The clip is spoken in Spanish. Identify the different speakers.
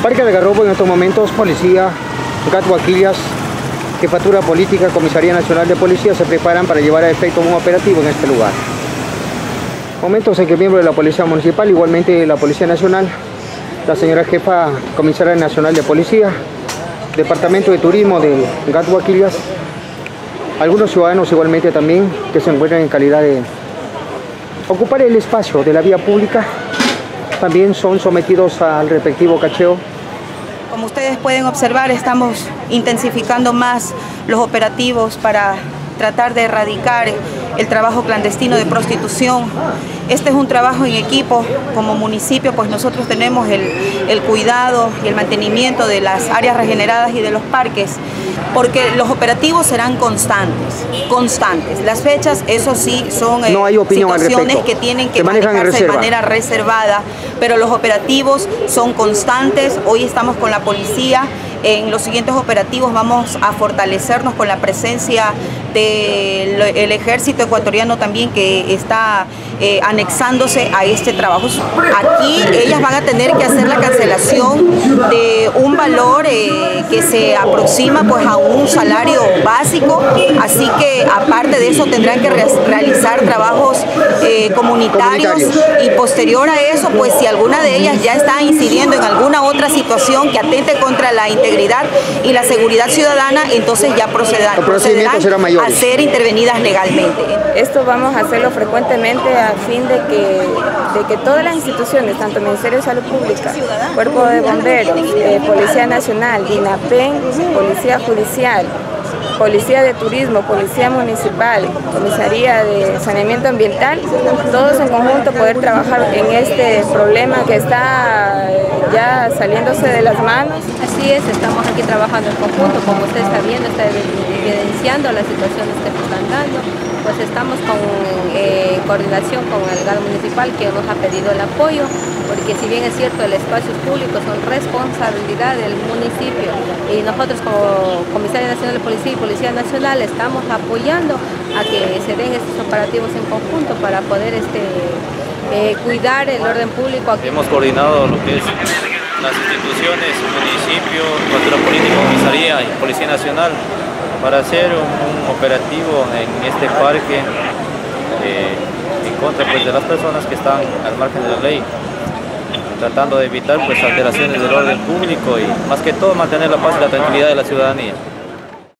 Speaker 1: Parque Algarrobo en estos momentos, policía, Guaquillas, Jefatura Política, Comisaría Nacional de Policía se preparan para llevar a efecto un operativo en este lugar. Momentos en que miembros de la Policía Municipal, igualmente la Policía Nacional, la señora Jefa Comisaria Nacional de Policía, Departamento de Turismo de Guaquillas, algunos ciudadanos igualmente también que se encuentran en calidad de ocupar el espacio de la vía pública, también son sometidos al respectivo cacheo.
Speaker 2: Como ustedes pueden observar, estamos intensificando más los operativos para tratar de erradicar el trabajo clandestino de prostitución. Este es un trabajo en equipo. Como municipio, pues nosotros tenemos el cuidado y el mantenimiento de las áreas regeneradas y de los parques, porque los operativos serán constantes. Las fechas, eso sí, son
Speaker 1: no hay opinión
Speaker 2: situaciones que tienen que manejarse de manera reservada, pero los operativos son constantes. Hoy estamos con la policía. En los siguientes operativos vamos a fortalecernos con la presencia del ejército ecuatoriano también, que está anexándose a este trabajo. Aquí ellas van a tener que hacer la cancelación de un valor que se aproxima pues a un salario básico, así que aparte de eso tendrán que realizar trabajos comunitarios, y posterior a eso, pues si alguna de ellas ya está incidiendo en alguna otra situación que atente contra la integridad y la seguridad ciudadana, entonces ya procederán a ser intervenidas legalmente.
Speaker 3: Esto vamos a hacerlo frecuentemente a fin de que todas las instituciones, tanto Ministerio de Salud Pública, Cuerpo de Bomberos, Policía Nacional, DINAPEN, Policía Judicial, Policía de Turismo, Policía Municipal, Comisaría de Saneamiento Ambiental, todos en conjunto poder trabajar en este problema que está ya saliéndose de las manos.
Speaker 4: Así es, estamos aquí trabajando en conjunto, como usted está viendo, está evidenciando las situaciones que se están dando. Pues estamos con coordinación con el GAD municipal, que nos ha pedido el apoyo, porque si bien es cierto, el espacio público son responsabilidad del municipio, y nosotros como Comisaría Nacional de Policía y Policía Nacional estamos apoyando a que se den estos operativos en conjunto para poder cuidar el orden público.
Speaker 5: Hemos coordinado lo que es las instituciones, municipio, Jefatura Política, Comisaría y Policía Nacional para hacer un operativo en este parque en contra pues, de las personas que están al margen de la ley, tratando de evitar pues, alteraciones del orden público y más que todo mantener la paz y la tranquilidad de la ciudadanía.